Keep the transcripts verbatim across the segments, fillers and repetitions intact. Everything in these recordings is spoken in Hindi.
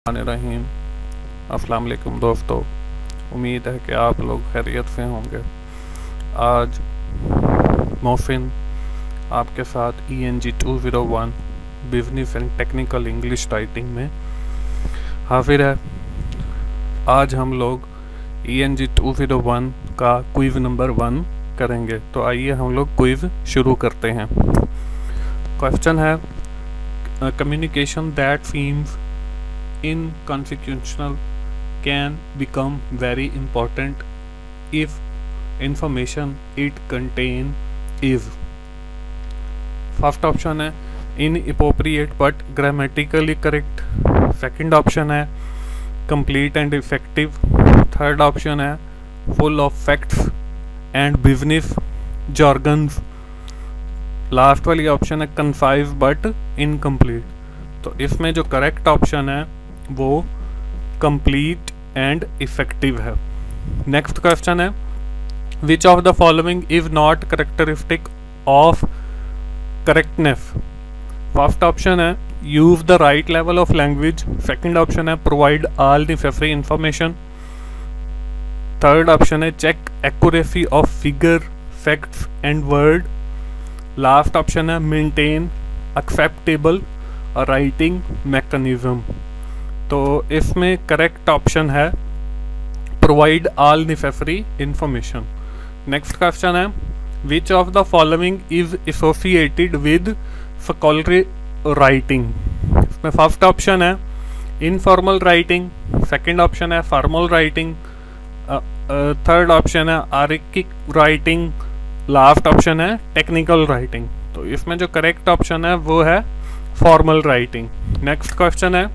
रहीम। अस्सलाम वालेकुम दोस्तों, उम्मीद है कि आप लोग खैरियत से होंगे। आज मोहसिन आपके साथ E N G two zero one business and technical English writing में हाजिर है। आज हम लोग E N G two zero one का क्विज़ नंबर वन करेंगे। तो आइए हम लोग क्विज़ शुरू करते हैं। क्वेश्चन है, communication that seems inconsequential can become very important if information it contain is. First option है inappropriate but grammatically correct. Second option है complete and effective. Third option है full of facts and business jargons. Last वाली ऑप्शन है concise but incomplete. तो इसमें जो करेक्ट ऑप्शन है वो कंप्लीट एंड इफेक्टिव है। नेक्स्ट क्वेश्चन है, which of the following is not characteristic of correctness. First option है use the right level of language. Second option है provide all necessary information. Third option है check accuracy of figure facts and word. Last option है मेंटेन एक्सेप्टेबल राइटिंग मैकेनिज्म। तो इसमें करेक्ट ऑप्शन है provide all necessary information. Next question है, which of the following is associated with scholarly writing. इसमें फर्स्ट ऑप्शन है इनफॉर्मल राइटिंग। सेकंड ऑप्शन है फॉर्मल राइटिंग। थर्ड ऑप्शन है आर्किक राइटिंग। लास्ट ऑप्शन है टेक्निकल राइटिंग। तो इसमें जो करेक्ट ऑप्शन है वो है फॉर्मल राइटिंग। नेक्स्ट क्वेश्चन है,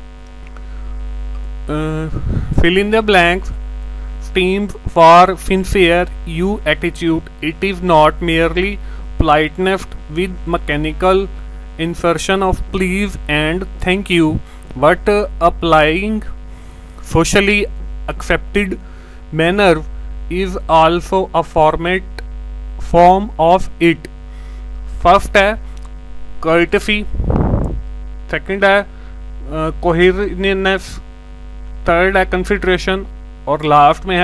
fill in the blanks steams for sincere you attitude. It is not merely politeness with mechanical insertion of please and thank you, but uh, applying socially accepted manner is also a format form of it. First है courtesy, second है uh, coherentness, थर्ड है कंसिडरेशन और लास्ट में है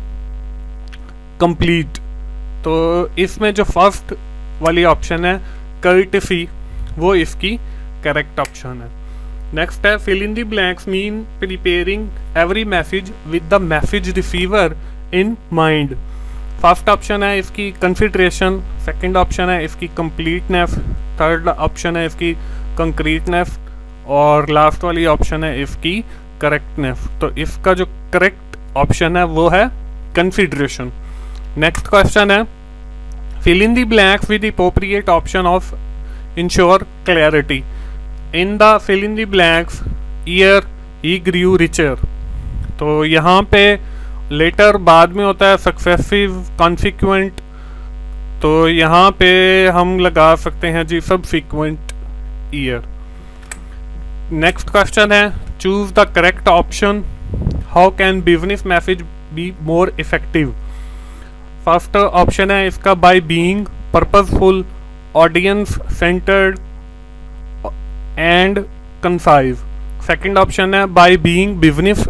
कंप्लीट। तो इसमें जो फर्स्ट वाली ऑप्शन है कर्टेसी वो इसकी करेक्ट ऑप्शन है। नेक्स्ट है fill in the blanks mean preparing every message with the message receiver in mind. First option है इसकी कंसिडरेशन। सेकंड ऑप्शन है इसकी कंप्लीटनेस। थर्ड ऑप्शन है इसकी कंक्रीटनेस और लास्ट वाली ऑप्शन है इसकी करेक्टनेस। तो इसका जो करेक्ट ऑप्शन है वो है कंसिडरेशन। नेक्स्ट क्वेश्चन है, fill in the blanks with the appropriate option of ensure clarity. In the fill in the blanks year he grew richer. तो यहाँ पे लेटर बाद में होता है सक्सेसिव कॉन्सिक्वेंट। तो यहाँ पे हम लगा सकते हैं जी सबसिक्वेंट ईयर। नेक्स्ट क्वेश्चन है, choose the correct option. How can business message be more effective. First option है इसका by being purposeful, audience centred and concise. Second option है by being business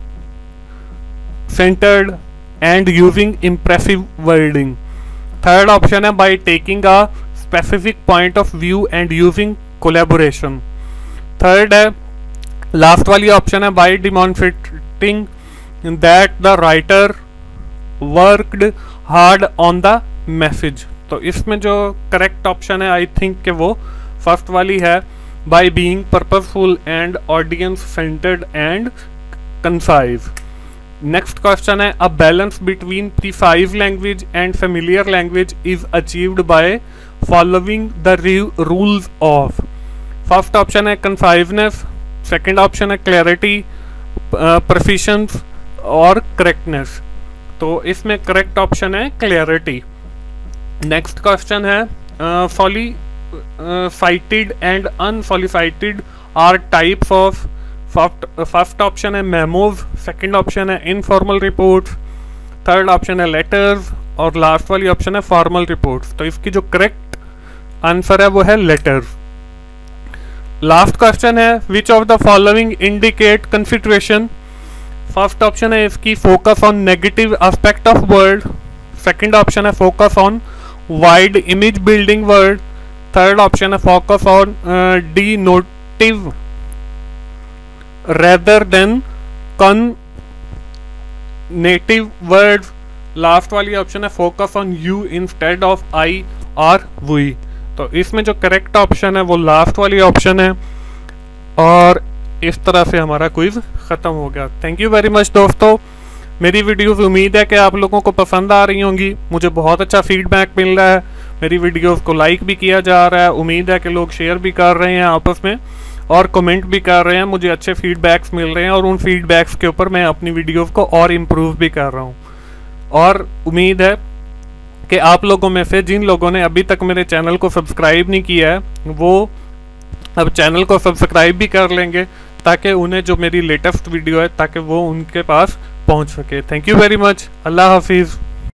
centred and using impressive wording. Third option है by taking a specific point of view and using collaboration. Third है लास्ट वाली ऑप्शन है by demonstrating that the writer worked hard on the message. तो इसमें जो करेक्ट ऑप्शन है आई थिंक कि वो फर्स्ट वाली है by being purposeful and audience centred and concise. Next question है, a balance between precise language and familiar language is achieved by following the rules of. First option है कंसाइजनेस। सेकंड ऑप्शन है क्लैरिटी, प्रिसिशन और करेक्टनेस। तो इसमें करेक्ट ऑप्शन है क्लैरिटी। नेक्स्ट क्वेश्चन है, solicited and unsolicited are types of. First option है मेमोज। सेकंड ऑप्शन है इनफॉर्मल रिपोर्ट्स। थर्ड ऑप्शन है लेटर्स और लास्ट वाली ऑप्शन है फॉर्मल रिपोर्ट्स। तो इसकी जो करेक्ट आंसर है वो है लेटर्स। लास्ट क्वेश्चन है which of the following indicate consideration. First option है इसकी focus on negative aspect of word, second option है focus on wide image building word, third option है focus on denotative rather than connotative words, last वाली ऑप्शन है focus on you instead of I और वी। तो इसमें जो करेक्ट ऑप्शन है वो लास्ट वाली ऑप्शन है। और इस तरह से हमारा क्विज ख़त्म हो गया। थैंक यू वेरी मच दोस्तों, मेरी वीडियोस उम्मीद है कि आप लोगों को पसंद आ रही होंगी। मुझे बहुत अच्छा फीडबैक मिल रहा है, मेरी वीडियोस को लाइक भी किया जा रहा है, उम्मीद है कि लोग शेयर भी कर रहे हैं आपस में और कमेंट भी कर रहे हैं। मुझे अच्छे फीडबैक्स मिल रहे हैं और उन फीडबैक्स के ऊपर मैं अपनी वीडियोस को और इम्प्रूव भी कर रहा हूँ। और उम्मीद है कि आप लोगों में से जिन लोगों ने अभी तक मेरे चैनल को सब्सक्राइब नहीं किया है वो अब चैनल को सब्सक्राइब भी कर लेंगे ताकि उन्हें जो मेरी लेटेस्ट वीडियो है ताकि वो उनके पास पहुंच सके। थैंक यू वेरी मच, अल्लाह हाफिज़।